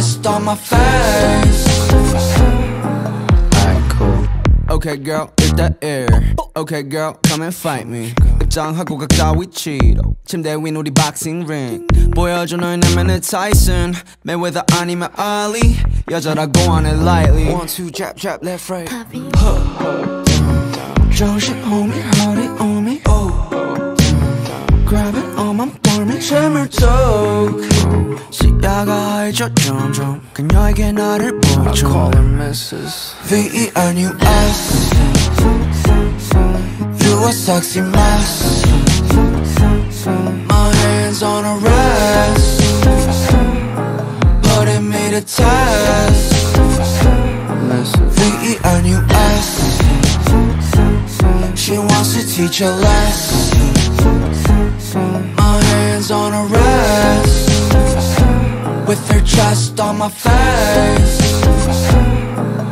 chest on my face. Alright, cool. Okay girl, hit that air. Okay girl, come and fight me. 입장하고 각자 위치로 침대 윈 우리 박싱 링. 보여줘 너의 내면의 타이슨. Mayweather 아니면 Ali. 여자라고 안 해 lightly. 1, 2, jab, jab, left, right. 정신 homie, hurry on me. Grab it on my arm, 재물도 시야가 하얘져 점점 그녀에게 나를 보여줘. I call her Mrs. V-E-R-U-S. You a sexy mess. My hands on her wrist, putting me to test. V-E-R-U-S. She wants to teach a lesson. My hands on her wrist, with her chest on my face.